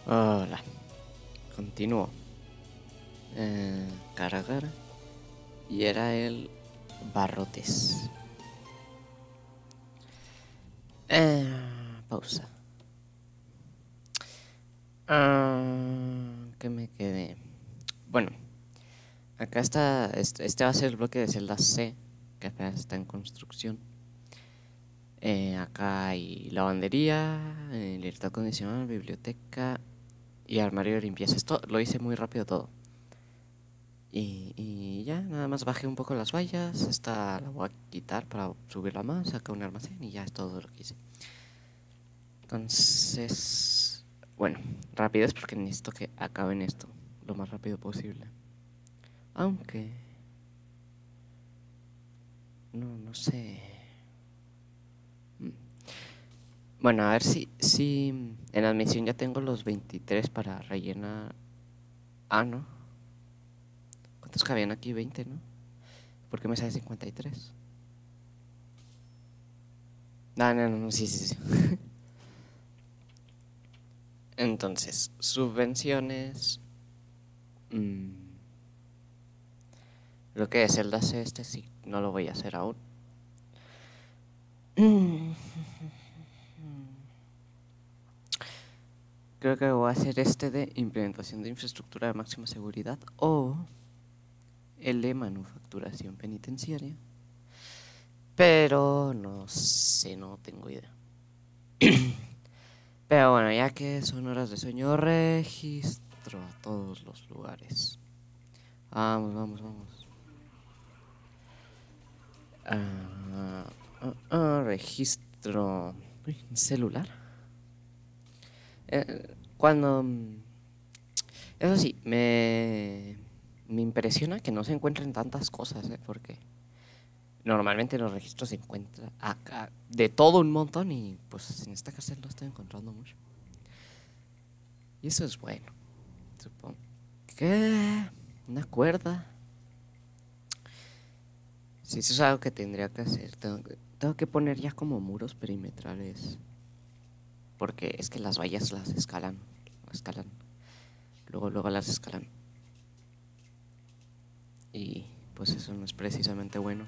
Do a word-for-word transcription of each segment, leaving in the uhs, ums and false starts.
Hola, continúo. Eh, cargar. Y era el Barrotes. Eh, pausa. Ah, ¿qué me quedé? Bueno, acá está. Este, este va a ser el bloque de celda C, que apenas está en construcción. Eh, acá hay lavandería, eh, libertad condicional, biblioteca y armario de limpieza. Esto lo hice muy rápido todo. Y, y ya, nada más bajé un poco las vallas. Esta la voy a quitar para subirla más. Acá un almacén y ya es todo lo que hice. Entonces, bueno, rápido es porque necesito que acaben esto lo más rápido posible. Aunque, no, no sé. Mm. Bueno, a ver si, si en admisión ya tengo los veintitrés para rellenar. Ah, no. ¿Cuántos cabían aquí? veinte, ¿no? ¿Por qué me sale cincuenta y tres? No, no, no, no, sí, sí, sí. Entonces, subvenciones. mm, lo que es el D A C este sí, no lo voy a hacer aún. Mm, Creo que voy a hacer este de implementación de infraestructura de máxima seguridad o el de manufacturación penitenciaria. Pero no sé, no tengo idea. Pero bueno, ya que son horas de sueño, registro a todos los lugares. Vamos, vamos, vamos. Ah, ah, ah, registro. Uy, ¿un celular? Eh, cuando... Eso sí, me, me impresiona que no se encuentren tantas cosas, ¿eh? Porque normalmente en los registros se encuentra acá de todo un montón y pues en esta cárcel no estoy encontrando mucho. Y eso es bueno, supongo. ¿Qué? Una cuerda. Si eso es algo que tendría que hacer, tengo que, tengo que poner ya como muros perimetrales. Porque es que las vallas las escalan, escalan. Luego, luego las escalan. Y pues eso no es precisamente bueno.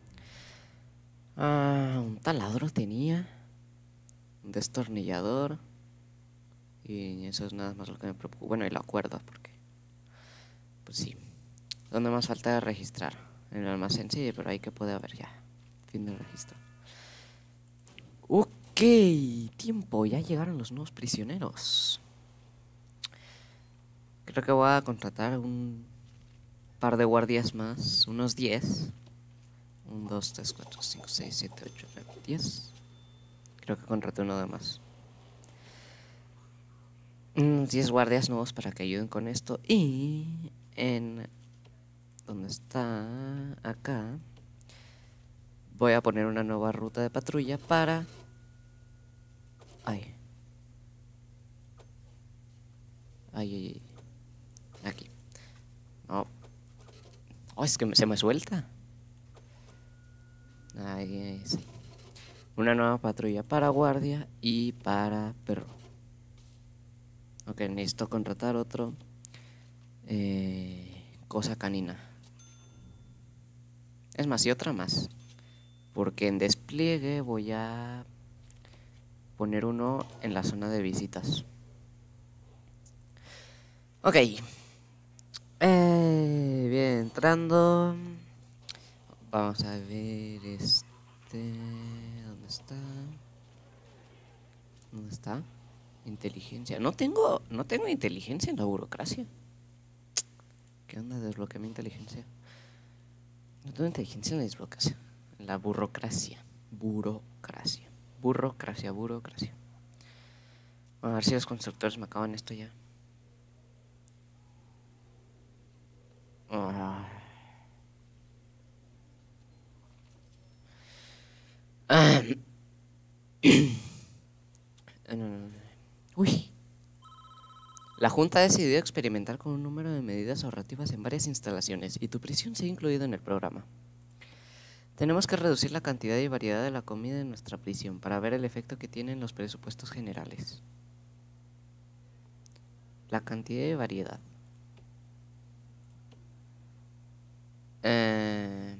Ah, un taladro tenía. Un destornillador. Y eso es nada más lo que me preocupa. Bueno, y la cuerda, porque pues sí. ¿Dónde más falta de registrar? En el almacén sí, pero ahí que puede haber ya. Fin de registro. Ok, tiempo, ya llegaron los nuevos prisioneros. Creo que voy a contratar un par de guardias más, unos diez. uno, dos, tres, cuatro, cinco, seis, siete, ocho, nueve, diez. Creo que contraté uno de más. Unos diez guardias nuevos para que ayuden con esto. Y en... ¿Dónde está? Acá. Voy a poner una nueva ruta de patrulla para... Ay. Ay, ay, ay. Aquí. No. Oh, es que se me suelta. Ay, ay, sí. Una nueva patrulla para guardia y para perro. Ok, necesito contratar otro. Eh, cosa canina. Es más, y otra más. Porque en despliegue voy a poner uno en la zona de visitas. Ok. Eh, bien, entrando. Vamos a ver este... ¿Dónde está? ¿Dónde está? Inteligencia. No tengo, no tengo inteligencia en la burocracia. ¿Qué onda? Desbloqueé mi inteligencia. No tengo inteligencia en la desbloqueación. En la burocracia. Burocracia. Burocracia, burocracia. A ver si los constructores me acaban esto ya. Ah. Ah. No, no, no. Uy. La Junta ha decidido experimentar con un número de medidas ahorrativas en varias instalaciones y tu prisión se ha incluido en el programa. Tenemos que reducir la cantidad y variedad de la comida en nuestra prisión para ver el efecto que tienen los presupuestos generales. la cantidad y variedad. Eh,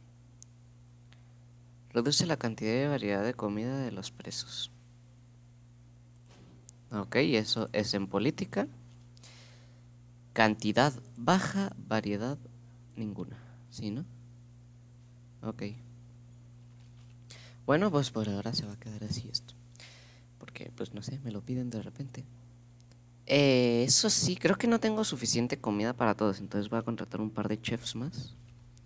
reduce la cantidad y variedad de comida de los presos. Ok, eso es en política. Cantidad baja, variedad ninguna. ¿Sí, no? Ok. Bueno, pues por ahora se va a quedar así esto. Porque, pues no sé, me lo piden de repente. Eh, eso sí, creo que no tengo suficiente comida para todos. Entonces voy a contratar un par de chefs más.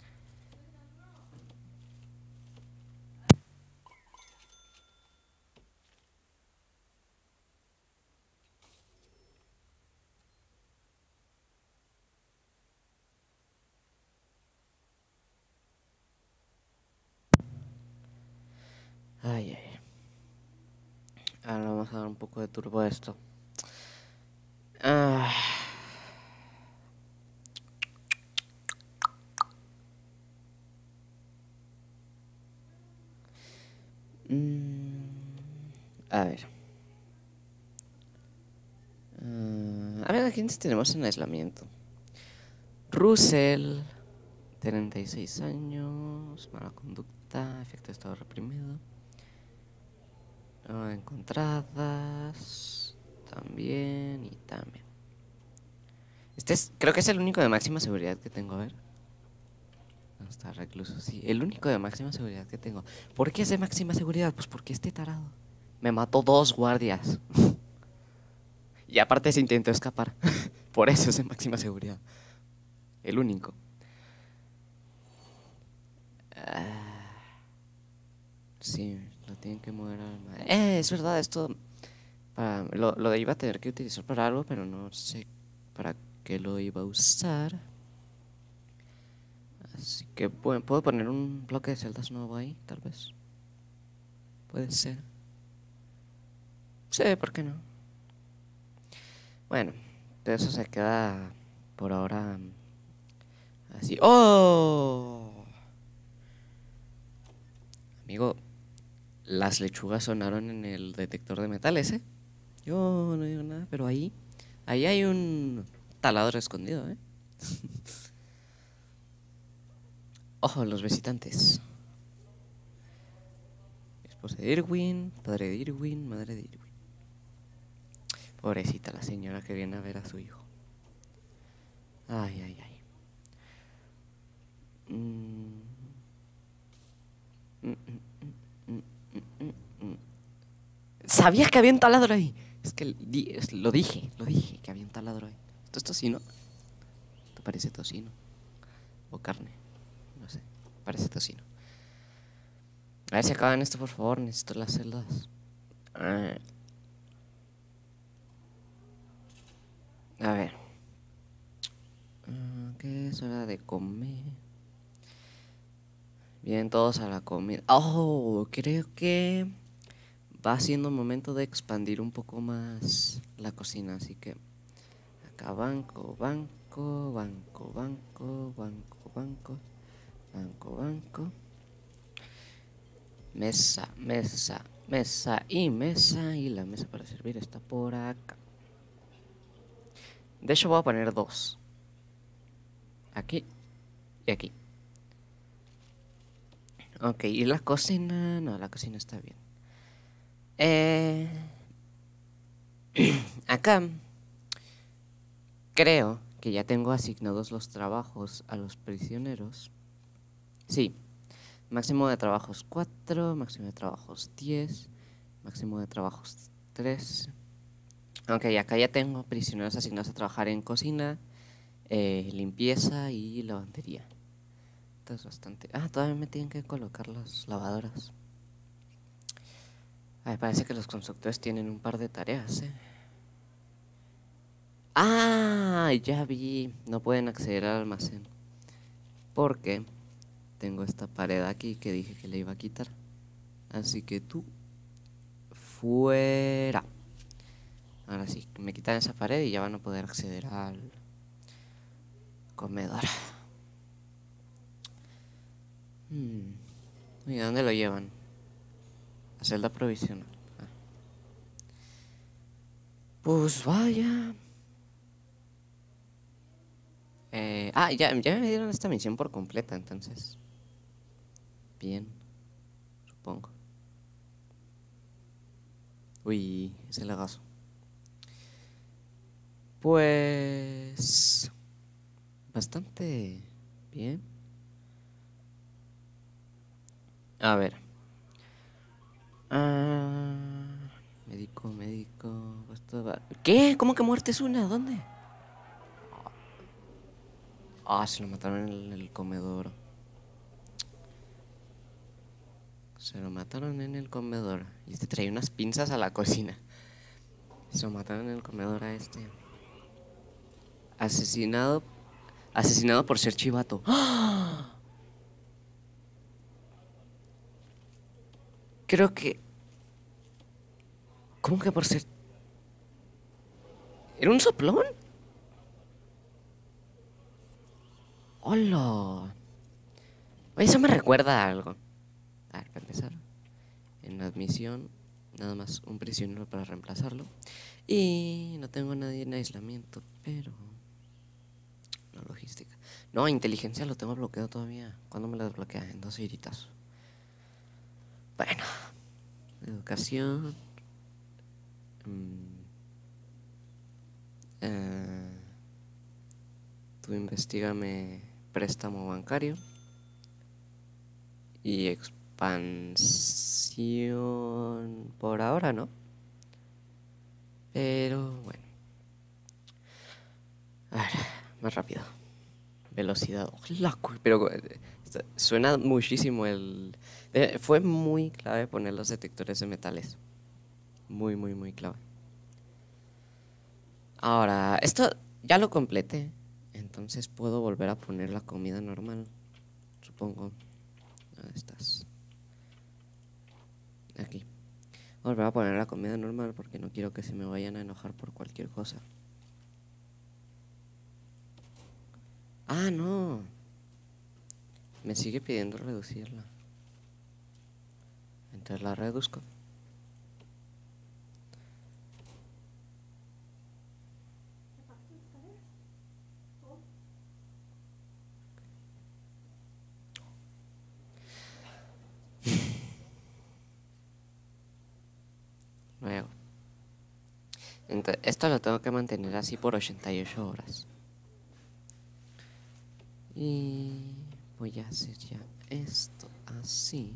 Ay, ay. Ahora vamos a dar un poco de turbo a esto. Ah. Mm, a ver. Uh, a ver, ¿a quiénes tenemos en aislamiento? Russell, treinta y seis años, mala conducta, efecto de estado reprimido. No encontradas, también y también. Este es, creo que es el único de máxima seguridad que tengo, a ver. No está recluso, sí, el único de máxima seguridad que tengo. ¿Por qué es de máxima seguridad? Pues porque este tarado me mató dos guardias. Y aparte se intentó escapar. Por eso es de máxima seguridad. El único. Ah, sí, lo tienen que mover al... Eh, es verdad, esto... Para, lo, lo iba a tener que utilizar para algo, pero no sé para qué lo iba a usar. Así que, bueno, puedo poner un bloque de celdas nuevo ahí, tal vez. Puede ser. Sí, ¿por qué no? Bueno, de eso se queda por ahora así. ¡Oh! Amigo, las lechugas sonaron en el detector de metales, ¿eh? Yo no digo nada, pero ahí, ahí hay un taladro escondido, ¿eh? Ojo, los visitantes. Esposa de Irwin, padre de Irwin, madre de Irwin. Pobrecita la señora que viene a ver a su hijo. Ay, ay, ay. Mm. Mm, mm, mm, mm, mm, mm. Sabía que había un taladro ahí. Es que lo dije, lo dije, que había un taladro ahí. ¿Esto es tocino? ¿Te parece tocino? ¿O carne? No sé, parece tocino. A ver si acaban esto, por favor. Necesito las celdas. Ah. A ver. ¿Qué es hora de comer? Vienen todos a la comida. Oh, creo que va siendo momento de expandir un poco más la cocina. Así que acá banco, banco, banco, banco, banco, banco, banco, banco. Mesa, mesa, mesa y mesa. Y la mesa para servir está por acá. De hecho voy a poner dos. Aquí y aquí. Ok, y la cocina... No, la cocina está bien. Eh... Acá creo que ya tengo asignados los trabajos a los prisioneros. Sí. Máximo de trabajos cuatro, máximo de trabajos diez, máximo de trabajos tres. Ok, acá ya tengo prisioneros asignados a trabajar en cocina, eh, limpieza y lavandería. Esto es bastante... Ah, todavía me tienen que colocar las lavadoras. Ay, parece que los constructores tienen un par de tareas, ¿eh? Ah, ya vi. No pueden acceder al almacén. Porque tengo esta pared aquí que dije que le iba a quitar. Así que tú, fuera. Ahora sí, me quitan esa pared y ya van a poder acceder al comedor. Hmm. ¿Y a dónde lo llevan? A celda provisional. Ah. Pues vaya. Eh, ah, ya, ya me dieron esta misión por completa, entonces. Bien, supongo. Uy, ese lagazo. Pues... Bastante bien. A ver. Ah, médico, médico. esto va- ¿Qué? ¿Cómo que muerte es una? ¿Dónde? Ah, se lo mataron en el comedor. Se lo mataron en el comedor. Y este traía unas pinzas a la cocina. Se lo mataron en el comedor a este. Asesinado. Asesinado por ser chivato. ¡Ah! Creo que. ¿Cómo que por ser? ¿Era un soplón? ¡Hola! Eso me recuerda a algo. A ver, para empezar. En admisión, nada más un prisionero para reemplazarlo. Y no tengo a nadie en aislamiento, pero... No, logística. No, inteligencia lo tengo bloqueado todavía. ¿Cuándo me lo desbloquea? En dos horitas. Bueno. Educación. Mm, eh, tú investigame préstamo bancario. Y expansión por ahora, ¿no? Pero bueno. A ver, más rápido. Velocidad. Ojalá, pero eh, suena muchísimo el... eh, fue muy clave poner los detectores de metales. Muy, muy, muy clave. Ahora, esto ya lo completé. Entonces puedo volver a poner la comida normal. Supongo. ¿Dónde estás? Aquí. Volver a poner la comida normal porque no quiero que se me vayan a enojar por cualquier cosa. Ah, no. Me sigue pidiendo reducirla. Entonces la reduzco. Luego. Entonces, esto lo tengo que mantener así por ochenta y ocho horas. Y voy a hacer ya esto así.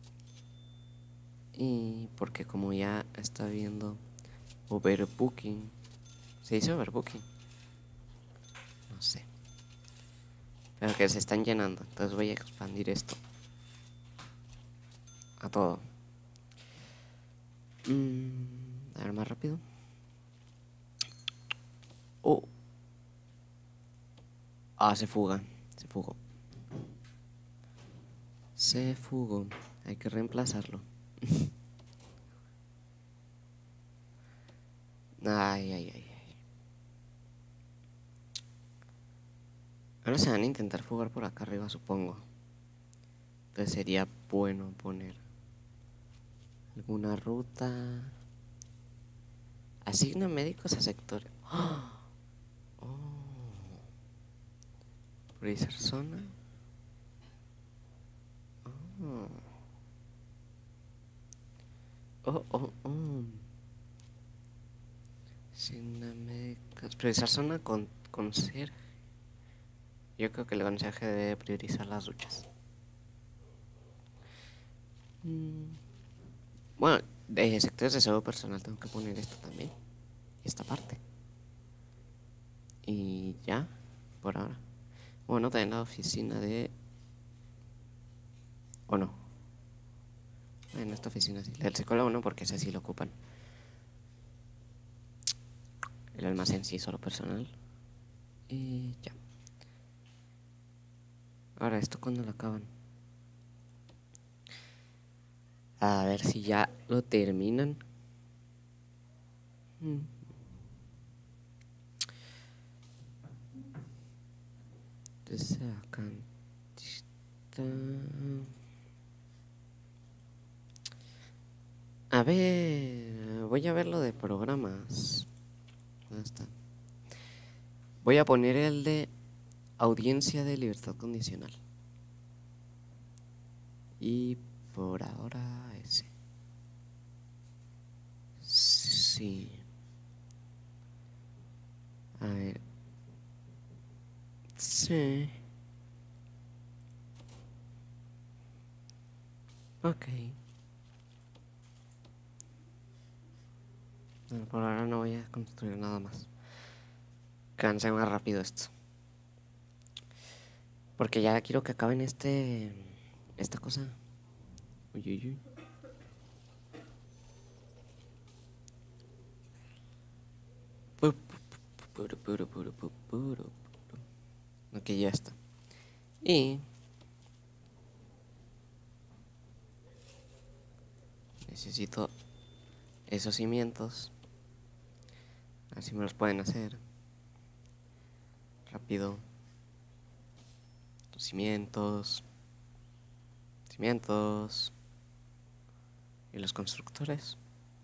Y porque como ya está viendo overbooking. ¿Se dice overbooking? No sé. Pero que se están llenando. Entonces voy a expandir esto a todo. Mm, a ver, más rápido. Oh. Ah, se fuga. Se fugó. Se fugó. Hay que reemplazarlo. Ay, ay, ay, ay. Ahora se van a intentar fugar por acá arriba, supongo. Entonces sería bueno poner alguna ruta. Asigna médicos a sectores. ¡Oh! Oh. Priorizar zona. Oh. Oh, oh, oh. Asigna médicos. Priorizar zona con conserje. Yo creo que el conserje debe priorizar las duchas. Mm. Bueno, de sectores de salud personal tengo que poner esto también. Y esta parte. Y ya, por ahora. Bueno, también la oficina de... ¿O no? En esta oficina sí. La del psicólogo no, porque esa sí lo ocupan. El almacén sí, solo personal. Y ya. Ahora, ¿esto cuándo lo acaban? A ver si ya lo terminan. Mm. Entonces acá está... A ver, voy a ver lo de programas. ¿Dónde está? Voy a poner el de audiencia de libertad condicional. Y por ahora ese. Sí. A ver. Sí. Ok. Bueno, por ahora no voy a construir nada más. Canse más rápido esto. Porque ya quiero que acaben este... Esta cosa. Uy, uy, uy. Ok, ya está. Y... necesito esos cimientos. Así me los pueden hacer. Rápido. Los cimientos. Cimientos. Y los constructores.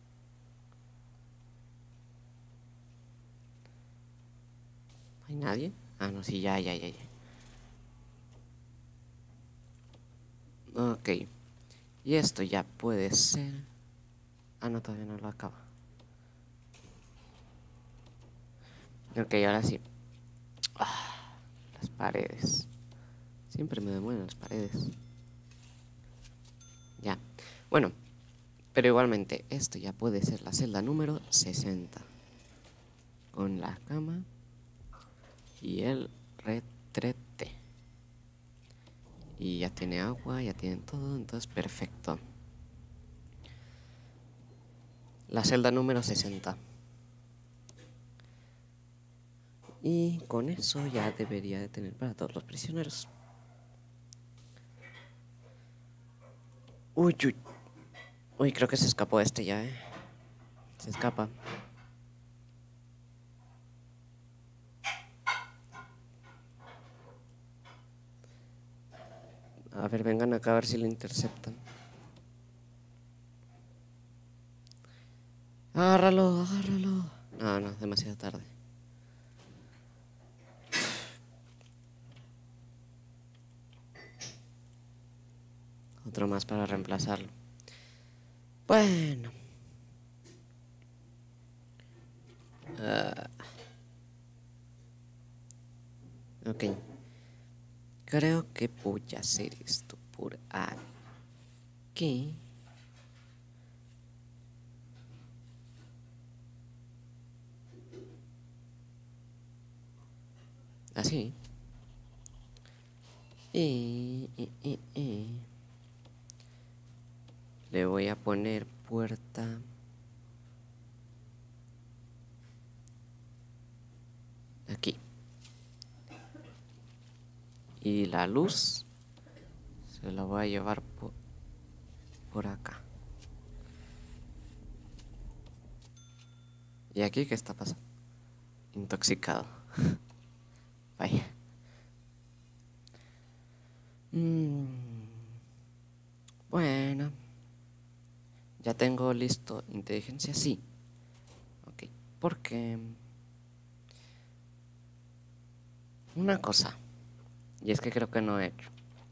¿Hay nadie? Ah, no, sí, ya, ya, ya, ya. Ok. Y esto ya puede ser... Ah, no, todavía no lo acaba. Ok, ahora sí. Ah, las paredes. Siempre me demueven las paredes. Ya. Bueno, pero igualmente, esto ya puede ser la celda número sesenta. Con la cama y el retrete. Y ya tiene agua, ya tienen todo, entonces perfecto. La celda número sesenta. Y con eso ya debería de tener para todos los prisioneros. Uy, uy. Uy, creo que se escapó este ya, eh. Se escapa. A ver, vengan acá a ver si lo interceptan. Agárralo, agárralo. No, no, demasiado tarde. Otro más para reemplazarlo. Bueno. Uh, ok. Creo que voy a hacer esto por aquí. Así. Y, y, y, y. Le voy a poner puerta. Aquí. Y la luz se la voy a llevar por, por acá. ¿Y aquí qué está pasando? Intoxicado. Vaya. Mm. Bueno. Ya tengo listo inteligencia, sí. Ok. Porque... una cosa. Y es que creo que no he hecho.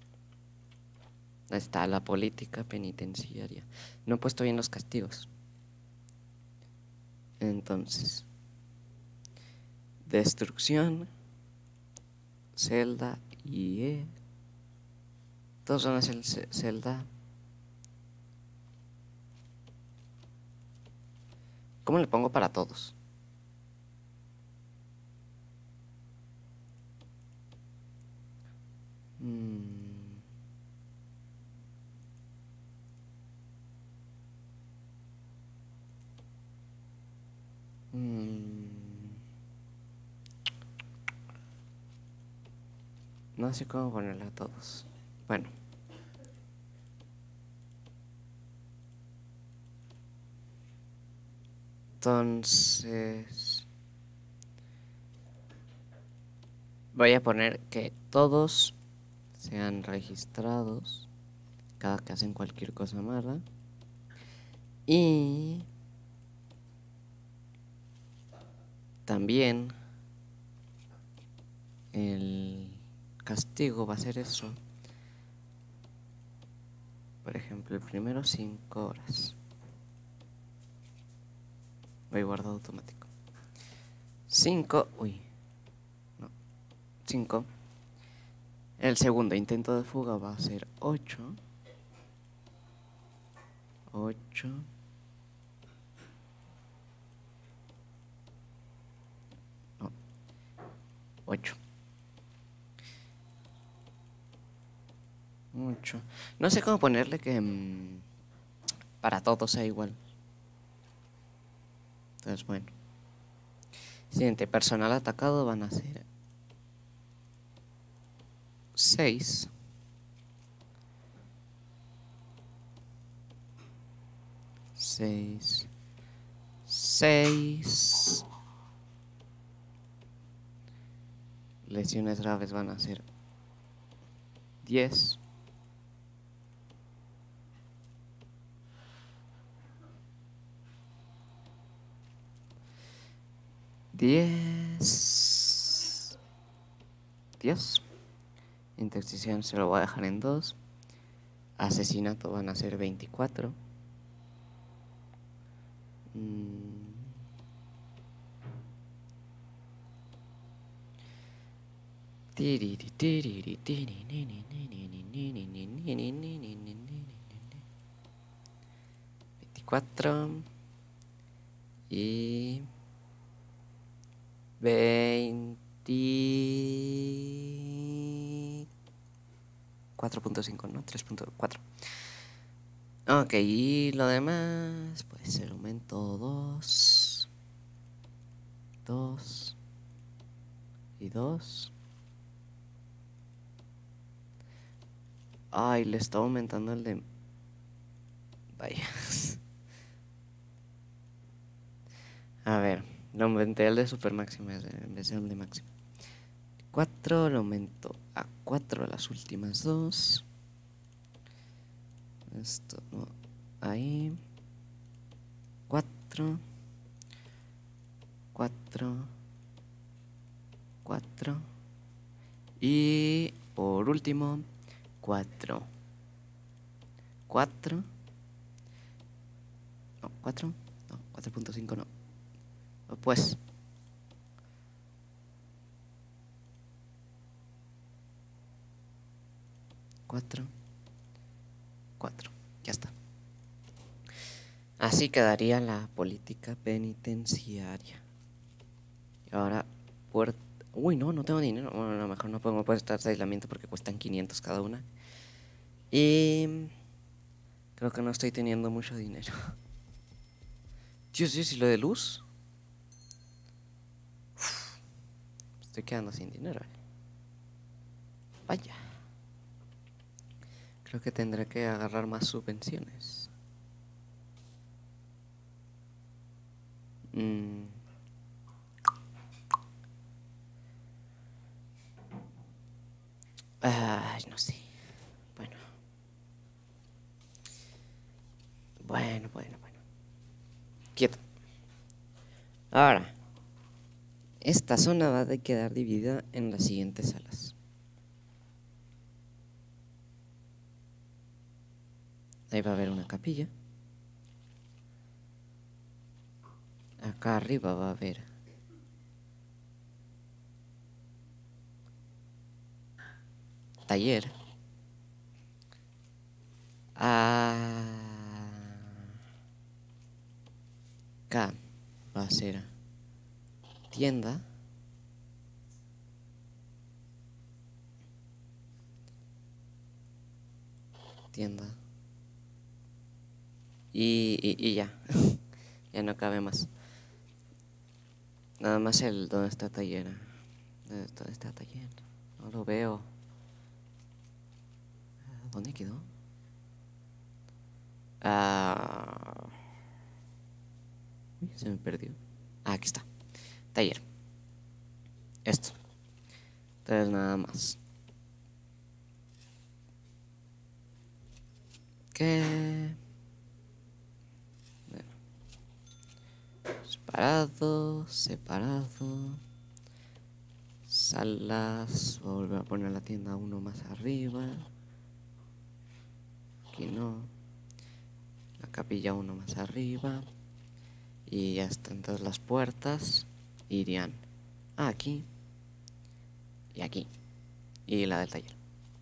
Está la política penitenciaria. No he puesto bien los castigos. Entonces, destrucción, celda y E. Todos van a ser celda. ¿Cómo le pongo para todos? Mm. Mm. No sé cómo ponerle a todos. Bueno. Entonces... voy a poner que todos sean registrados cada que hacen cualquier cosa mala. Y... también... el... castigo va a ser eso. Por ejemplo, el primero cinco horas. Voy guardado automático. cinco. Uy. No. cinco. El segundo intento de fuga va a ser ocho. ocho. No. ocho. ocho. No sé cómo ponerle que mmm, para todos sea igual. Entonces, bueno. Siguiente, personal atacado van a ser seis. seis. seis. Lesiones graves van a ser diez. diez. diez. Intercesión se lo voy a dejar en dos. Asesinato van a ser veinticuatro. Mm. veinticuatro y veinticuatro punto cinco, ¿no? tres punto cuatro. Ok, y lo demás, pues el aumento dos. dos y dos. Ay, le está aumentando el de... Vaya. A ver, lo aumenté el de super máximo en vez de el de máximo. cuatro, lo aumento a cuatro las últimas dos. Esto no. Ahí. cuatro. cuatro. cuatro. Y por último, cuatro. cuatro. No, cuatro. No, cuatro punto cinco no. Pues. cuatro. cuatro. Ya está. Así quedaría la política penitenciaria. Y ahora, puerta. Uy, no, no tengo dinero. Bueno, a lo mejor no podemos puestas de aislamiento porque cuestan quinientos cada una. Y creo que no estoy teniendo mucho dinero. Dios, Dios, ¿y lo de luz? Uf, estoy quedando sin dinero. Vaya. Creo que tendré que agarrar más subvenciones. Mm. Ay, no sé. Bueno. Bueno, bueno, bueno. Quieto. Ahora, esta zona va a quedar dividida en las siguientes salas. Ahí va a haber una capilla. Acá arriba va a haber taller. Ah, acá va a ser tienda. Tienda. Y, y, y ya. Ya no cabe más. Nada más el donde está taller. ¿Dónde está taller? No lo veo. ¿Dónde quedó? Ah, uy, se me perdió. Ah, aquí está. Taller. Esto. Entonces nada más. ¿Qué? Bueno. Separado, separado, salas, volver a poner la tienda uno más arriba. Aquí no. La capilla uno más arriba. Y ya están todas las puertas. Irían aquí y aquí. Y la del taller.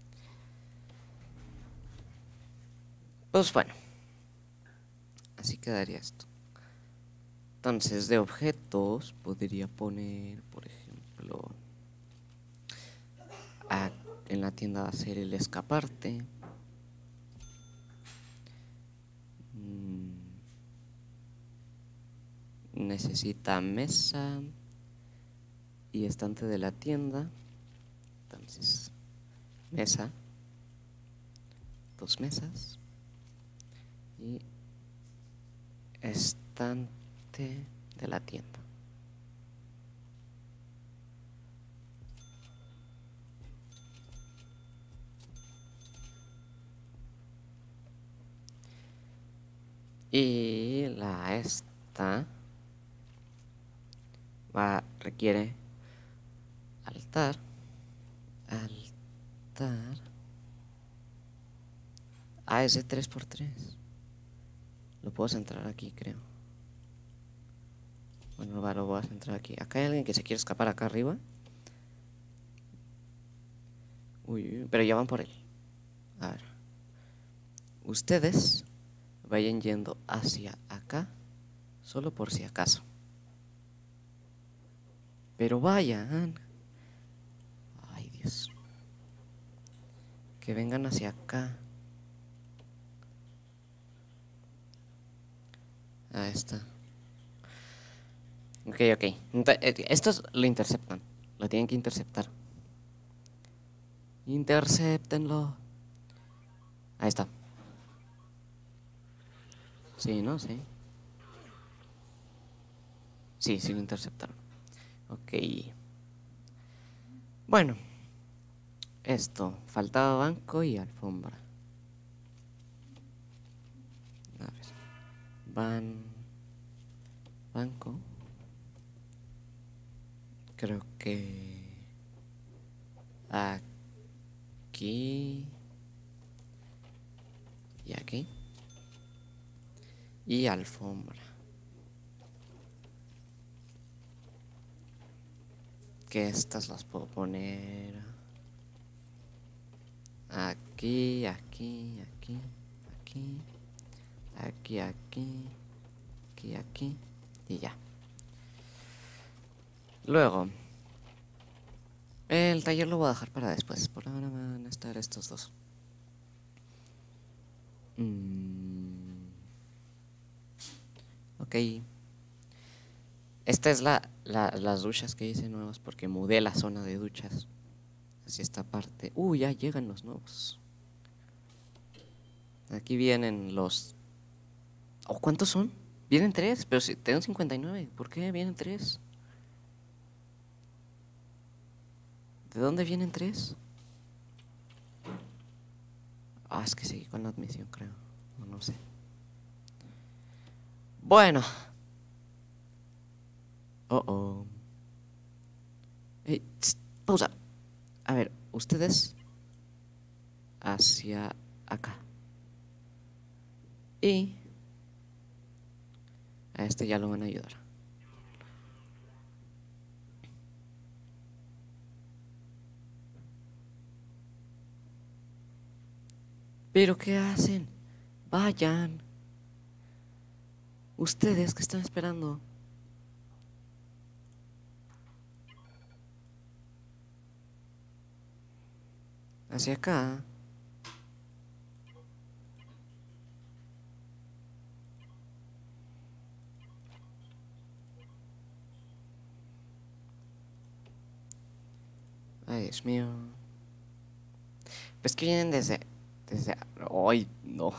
Pues bueno. Así quedaría esto. Entonces de objetos podría poner, por ejemplo, a, en la tienda va a ser el escaparte. Mm, necesita mesa y estante de la tienda. Entonces, mesa, dos mesas y estante de la tienda. Y la esta va requiere altar, altar. Ah, es de tres por tres. Lo puedo centrar aquí, creo. Bueno, va, lo voy a centrar aquí. Acá hay alguien que se quiere escapar acá arriba. Uy, pero ya van por él. A ver. Ustedes vayan yendo hacia acá, solo por si acaso. Pero vayan. Ay, Dios. Que vengan hacia acá. Ahí está. Ok, ok. Estos lo interceptan. Lo tienen que interceptar. Interceptenlo. Ahí está. Sí, ¿no? Sí. Sí, sí lo interceptaron. Ok. Bueno. Esto. Faltaba banco y alfombra. A ver. Van... Banco. Creo que... Aquí... Y aquí. Y alfombra. Que estas las puedo poner aquí, aquí, aquí, aquí, aquí, aquí, aquí, aquí y ya. Luego, el taller lo voy a dejar para después. Por ahora van a estar estos dos. Mm. Ok. Esta es la, la, las duchas que hice nuevas porque mudé la zona de duchas. Así esta parte. Uh, ya llegan los nuevos. Aquí vienen los... ¿Oh, cuántos son? Vienen tres, pero si tengo cincuenta y nueve. ¿Por qué vienen tres? ¿De dónde vienen tres? Ah, es que seguí con la admisión, creo. No, no sé. Bueno. Oh, oh. Hey, tss, pausa. A ver, ustedes hacia acá. Y a este ya lo van a ayudar. ¿Pero qué hacen? Vayan. Ustedes que están esperando. Hacia acá. Ay, Dios mío. Pues que vienen desde... Desde... Ay, no.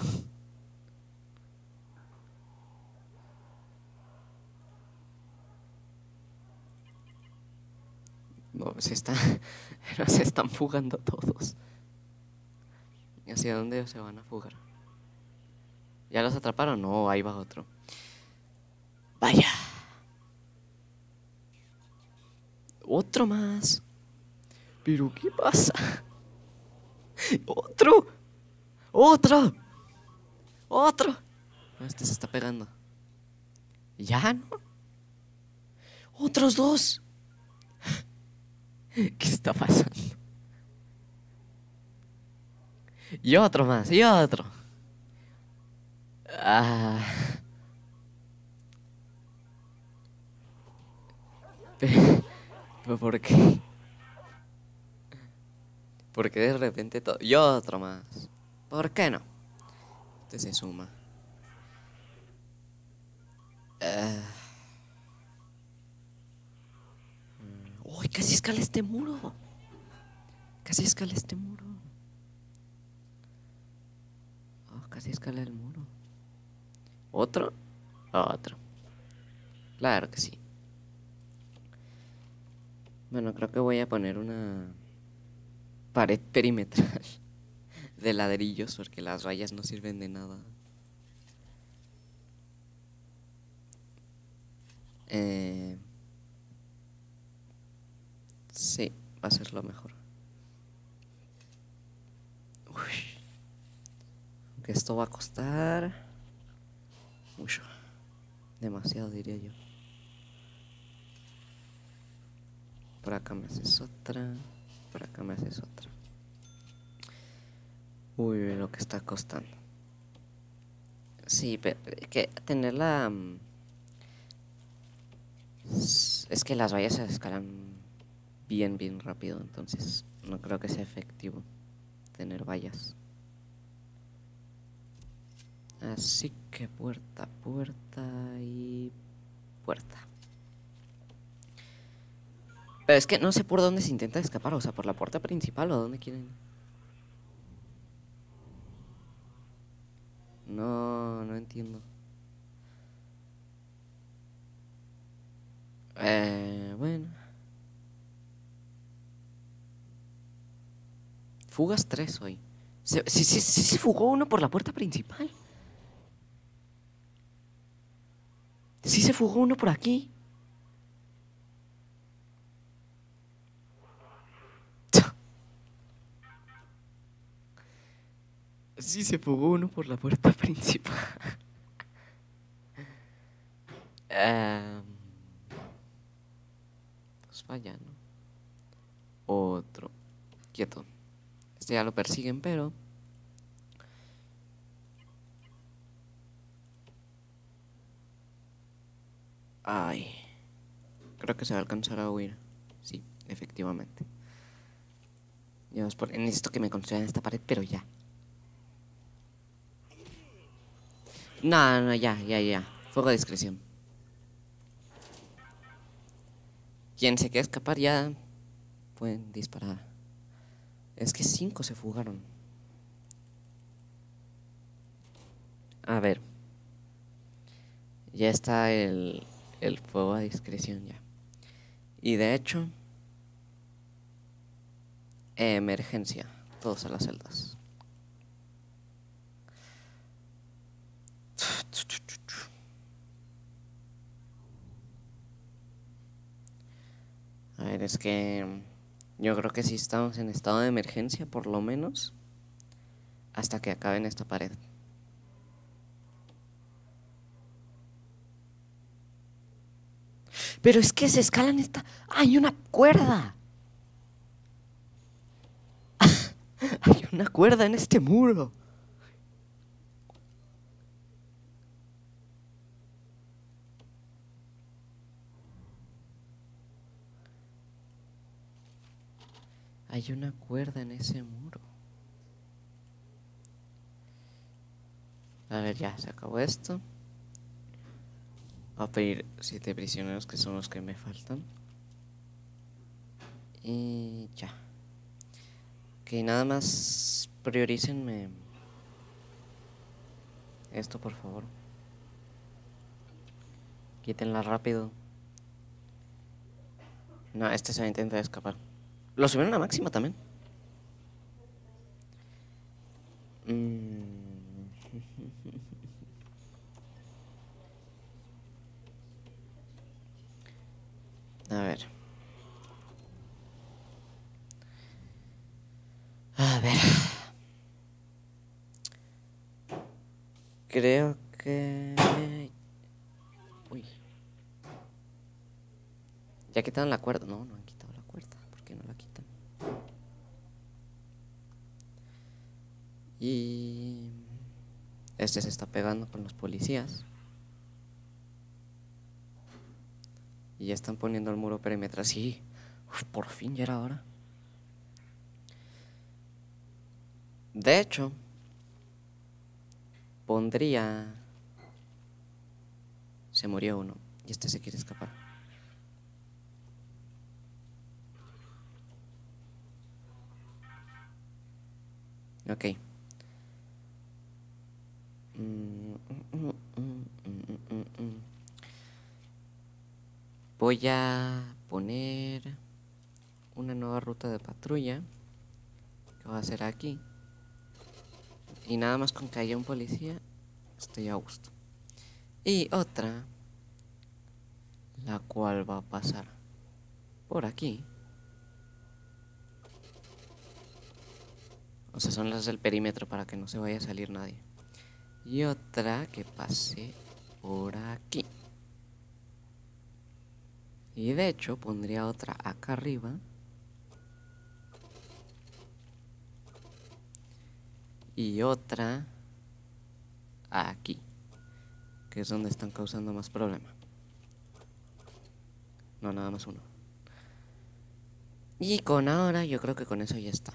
No, se están... se están fugando todos. ¿Hacia dónde se van a fugar? ¿Ya los atraparon? No, ahí va otro. Vaya. Otro más. ¿Pero qué pasa? ¡Otro! ¡Otro! ¡Otro! No, este se está pegando. ¿Ya no? ¡Otros dos! ¿Qué está pasando? Y otro más, y otro. Ah. ¿Pero por qué? ¿Por qué de repente todo? Y otro más. ¿Por qué no? Este se suma. Ah. ¡Uy! Casi escala este muro. Casi escala este muro. Oh, casi escala el muro. ¿Otro? Otro. Claro que sí. Bueno, creo que voy a poner una pared perimetral de ladrillos porque las vallas no sirven de nada. Eh, sí, va a ser lo mejor. Uy. Aunque esto va a costar mucho. Demasiado, diría yo. Por acá me haces otra. Por acá me haces otra. Uy, lo que está costando. Sí, pero es que tenerla... mm, s- Es que las vallas se escalan bien, bien rápido. Entonces no creo que sea efectivo tener vallas. Así que puerta, puerta y puerta. Pero es que no sé por dónde se intenta escapar. O sea, por la puerta principal o dónde quieren. No, no entiendo. Eh, bueno. Fugas tres hoy. Se- sí, sí, sí se fugó uno por la puerta principal. Sí se fugó uno por aquí. Sí se fugó uno por la puerta principal. Em, pues vaya, ¿no? Otro. Quieto. Este ya lo persiguen, pero... Ay. Creo que se va a alcanzar a huir. Sí, efectivamente. Dios, porque necesito que me construyan esta pared, pero ya. No, no, ya, ya, ya. Fuego de discreción. Quien se quiera escapar ya pueden disparar. Es que cinco se fugaron. A ver. Ya está el, el fuego a discreción ya. Y de hecho, emergencia. Todos a las celdas. A ver, es que yo creo que sí estamos en estado de emergencia, por lo menos, hasta que acaben esta pared. Pero es que se escalan esta... ¡Hay una cuerda! Hay una cuerda en este muro. Hay una cuerda en ese muro. A ver, ya, se acabó esto. Voy a pedir siete prisioneros, que son los que me faltan. Y ya. Que nada más priorícenme esto, por favor. Quítenla rápido. No, este se va a intentar escapar. Lo subieron a máxima también. Mm. A ver. creo que... Uy. ¿Ya quitaron la cuerda? No, no han quitado la cuerda. ¿Por qué no la quitan? Y... Este se está pegando con los policías. Y ya están poniendo el muro perímetro. Sí. Uf, por fin ya era hora. De hecho, pondría... Se murió uno. Y este se quiere escapar. Ok. Mm, mm, mm, mm, mm, mm, mm. Voy a poner una nueva ruta de patrulla que va a ser aquí. Y nada más con que haya un policía, estoy a gusto. Y otra, la cual va a pasar por aquí. O sea, son las del perímetro para que no se vaya a salir nadie. Y otra que pase por aquí. Y de hecho pondría otra acá arriba. Y otra aquí, que es donde están causando más problema. No, nada más uno. Y con ahora yo creo que con eso ya está.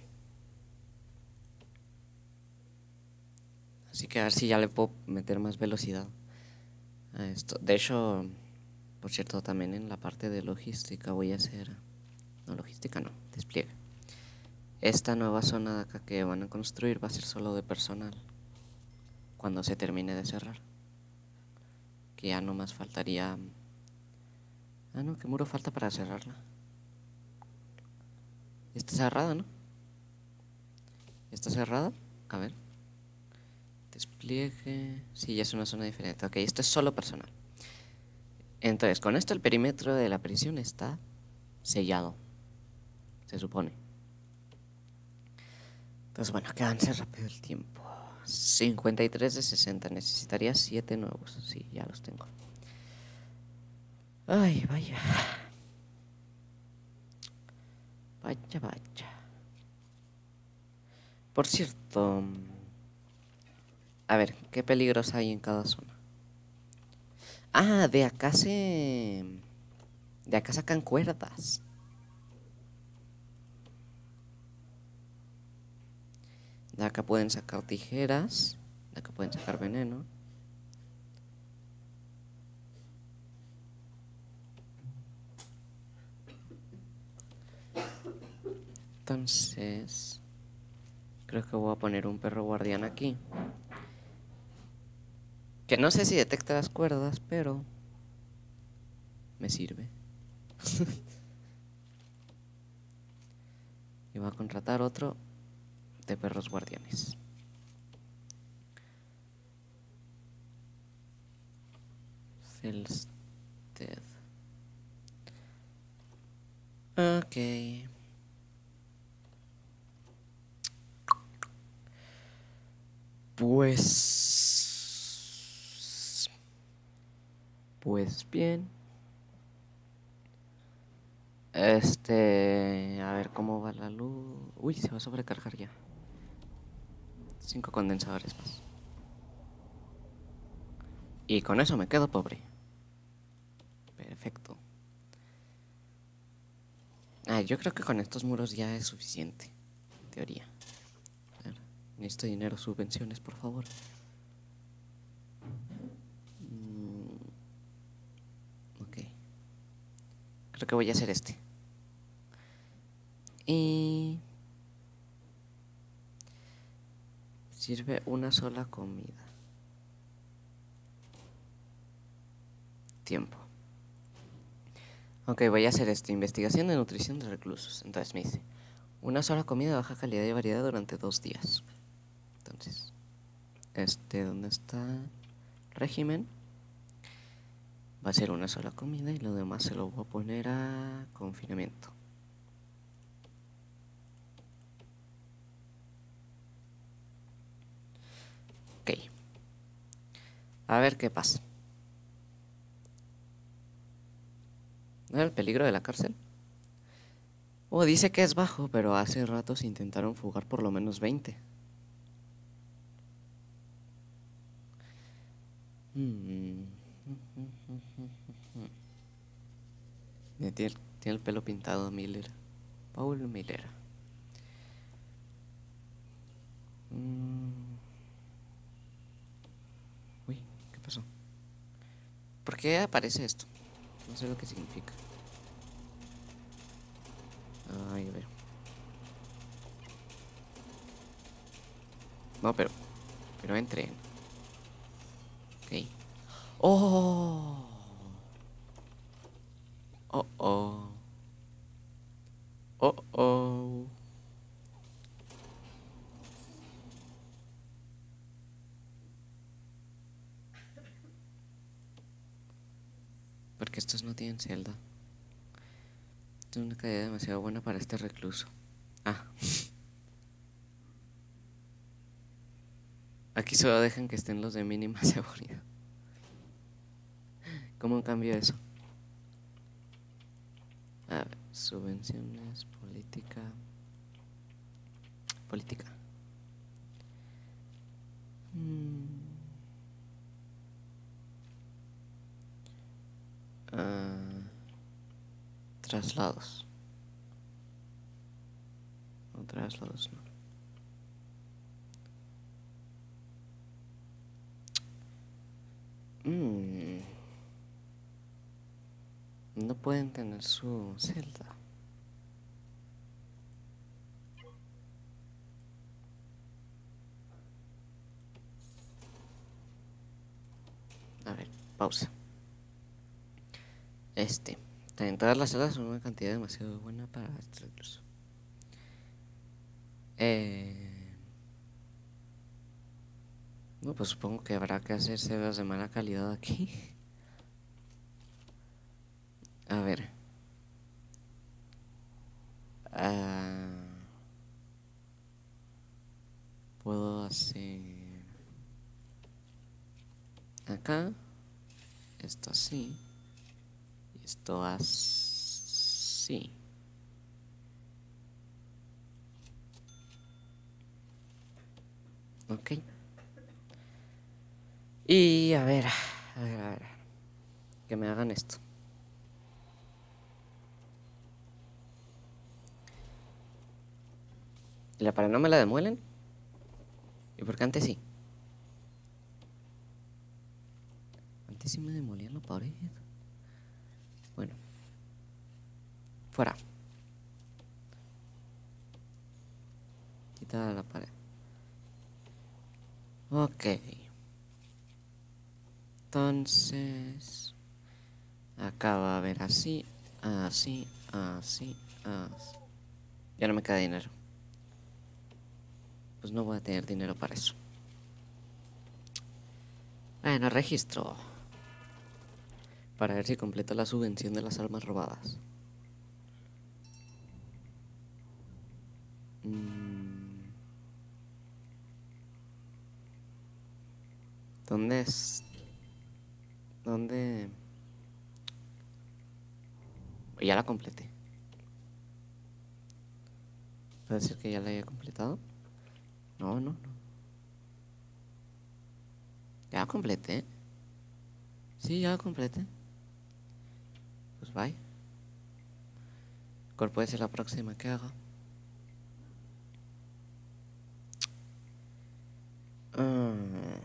Así que a ver si ya le puedo meter más velocidad a esto. De hecho, por cierto, también en la parte de logística voy a hacer... No, logística no, despliegue. Esta nueva zona de acá que van a construir va a ser solo de personal cuando se termine de cerrar. Que ya no más faltaría... Ah, no, ¿qué muro falta para cerrarla? Está cerrada, ¿no? ¿Está cerrada? A ver. Despliegue... Sí, ya es una zona diferente. Ok, esto es solo personal. Entonces, con esto el perímetro de la prisión está sellado. Se supone. Entonces, bueno, que avance rápido el tiempo. cincuenta y tres de sesenta. Necesitaría siete nuevos. Sí, ya los tengo. Ay, vaya. Vaya, vaya. Por cierto... A ver, ¿qué peligros hay en cada zona? Ah, de acá se... De acá sacan cuerdas. De acá pueden sacar tijeras. De acá pueden sacar veneno. Entonces... Creo que voy a poner un perro guardián aquí. Que no sé si detecta las cuerdas, pero... Me sirve. Y voy a contratar otro de perros guardianes. Felsted. Ok. Pues... Pues bien. Este... A ver cómo va la luz. Uy, se va a sobrecargar ya. Cinco condensadores más. Y con eso me quedo pobre. Perfecto. Ah, yo creo que con estos muros ya es suficiente. En teoría. A ver, necesito dinero, subvenciones, por favor. Mm, ok. Creo que voy a hacer este. Y... Sirve una sola comida. Tiempo. Ok, voy a hacer esto. Investigación de nutrición de reclusos. Entonces me dice... Una sola comida de baja calidad y variedad durante dos días. Entonces... Este, ¿dónde está? Régimen. Va a ser una sola comida y lo demás se lo voy a poner a confinamiento. Ok. A ver qué pasa. ¿No era el peligro de la cárcel? Oh, dice que es bajo, pero hace rato se intentaron fugar por lo menos veinte. Hmm. Tiene, tiene el pelo pintado, Miller. Paul Miller. Mm. Uy, ¿qué pasó? ¿Por qué aparece esto? No sé lo que significa. Ay, a ver. No, pero... Pero entren. Ok. ¡Oh! ¡Oh, oh! ¡Oh, oh! Porque estos no tienen celda. Esto es una caída demasiado buena para este recluso. Ah. Aquí solo dejan que estén los de mínima seguridad. ¿Cómo cambio eso? A ver, subvenciones, política. Política. Hmm. Ah, traslados. No, traslados no. Mm. No pueden tener su celda. A ver, pausa. Este. También todas las celdas son una cantidad demasiado buena para este recluso. Eh... No, pues supongo que habrá que hacer celdas de mala calidad aquí. A ver. Ah, puedo hacer acá esto así y esto así. Ok. Y a ver, a ver, a ver, que me hagan esto. ¿Y la pared no me la demuelen? ¿Y por qué antes sí? Antes sí me demolían la pared. Bueno. Fuera. Quita la pared. Ok. Entonces... Acá va a haber así, así, así, así. Ya no me queda dinero. Pues no voy a tener dinero para eso. Bueno, registro. Para ver si completo la subvención de las armas robadas. Mm. ¿Dónde es? ¿Dónde? Ya la completé. ¿Puede ser que ya la haya completado? No, no, no. Ya la completé. Sí, ya la completé. Pues bye. ¿Cuál puede ser la próxima que haga? Ah,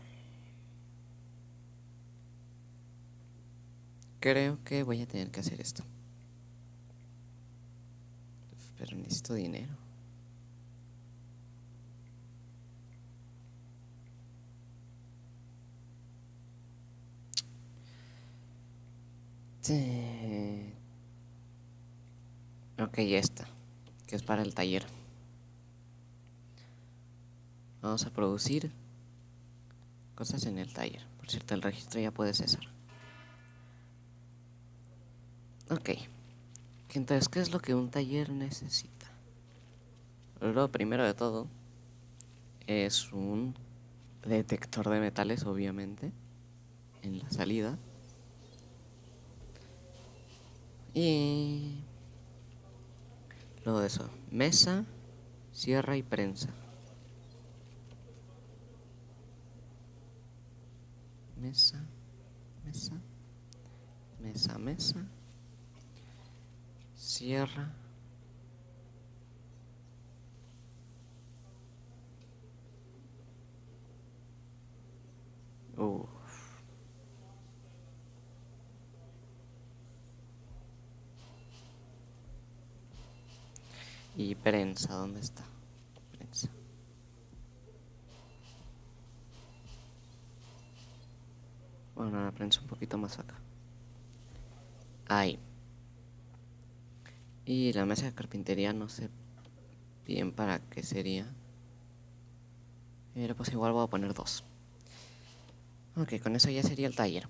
creo que voy a tener que hacer esto. Pero necesito dinero. Sí. Ok, esta, que es para el taller. Vamos a producir cosas en el taller. Por cierto, el registro ya puede cesar. Ok. Entonces, ¿qué es lo que un taller necesita? Lo primero de todo es un detector de metales, obviamente. en la salida. Y luego de eso, mesa, sierra y prensa. Mesa, mesa, mesa, mesa, sierra. Uf. Y prensa, ¿dónde está? Prensa. Bueno, la prensa un poquito más acá. Ahí. Y la mesa de carpintería no sé bien para qué sería. Pero pues igual voy a poner dos. Ok, con eso ya sería el taller.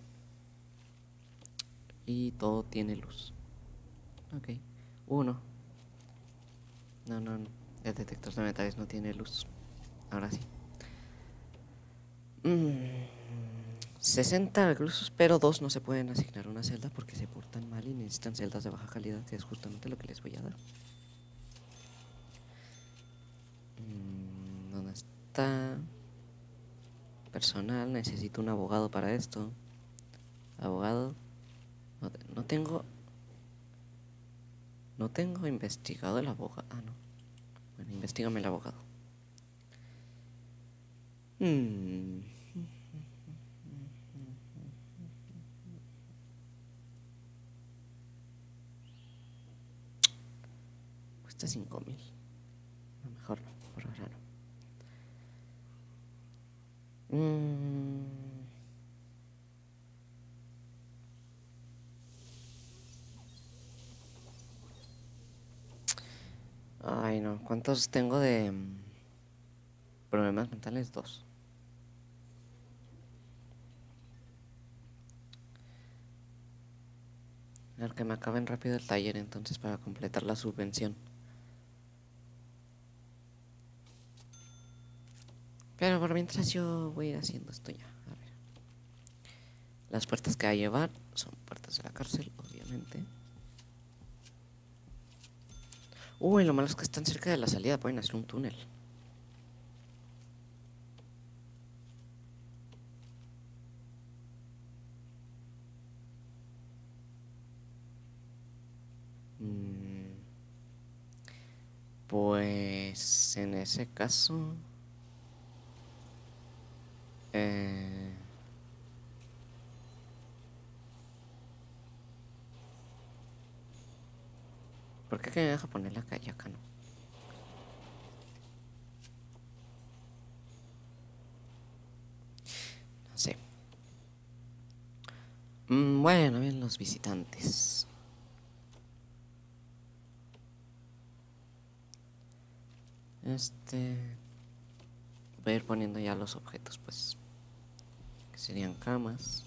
Y todo tiene luz. Ok. Uno. No, no, no. El detector de metales no tiene luz. Ahora sí. Mm, sesenta reclusos, pero dos no se pueden asignar una celda porque se portan mal y necesitan celdas de baja calidad, que es justamente lo que les voy a dar. Mm, ¿Dónde está? Personal, necesito un abogado para esto. Abogado. No, te- no tengo. No tengo investigado el abogado. Ah, no. Bueno, investigame el abogado. Hmm. Cuesta cinco mil. A lo mejor no, por ahora no. Mm. Ay, no. ¿Cuántos tengo de mm, problemas mentales? Dos. A ver, que me acaben rápido el taller entonces para completar la subvención. Pero por mientras yo voy a ir haciendo esto ya. A ver. Las puertas que va a llevar son puertas de la cárcel, obviamente. Uy, lo malo es que están cerca de la salida. Pueden hacer un túnel. Mm, Pues en ese caso... Eh... ¿Por qué que me deja poner la calle acá, no? No sé. Mm, bueno, bien los visitantes. Este... Voy a ir poniendo ya los objetos, pues. Que serían camas.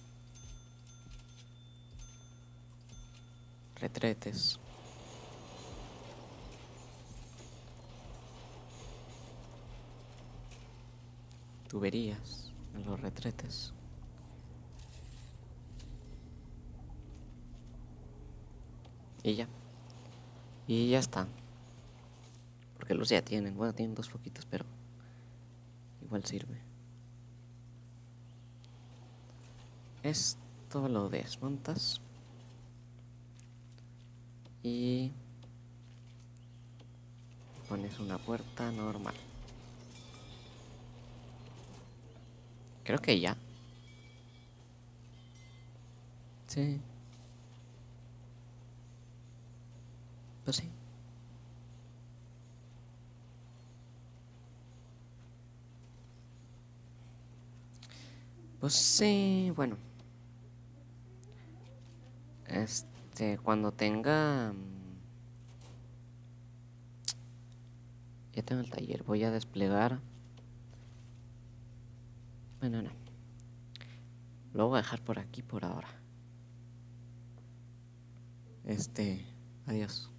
Retretes. Tuberías en los retretes. Y ya. Y ya está. Porque luz ya tienen. Bueno, tienen dos foquitos, pero igual sirve. Esto lo desmontas. Y pones una puerta normal. Creo que ya. Sí. Pues sí. Pues sí, bueno. Este, cuando tenga... mm, Ya tengo el taller, voy a desplegar... Bueno, no. Lo voy a dejar por aquí por ahora. Este, adiós.